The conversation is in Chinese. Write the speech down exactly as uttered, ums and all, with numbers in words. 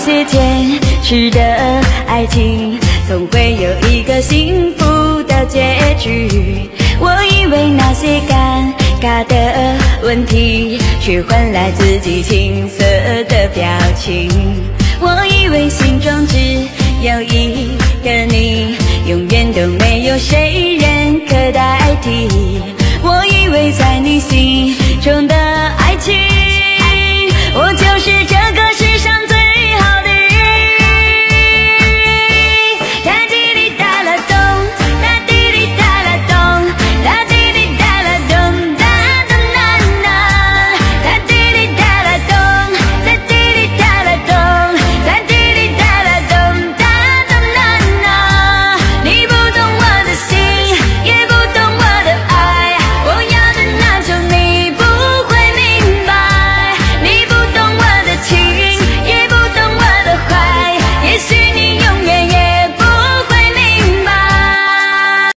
些坚持的爱情，总会有一个幸福的结局。我以为那些尴尬的问题，却换来自己青涩的表情。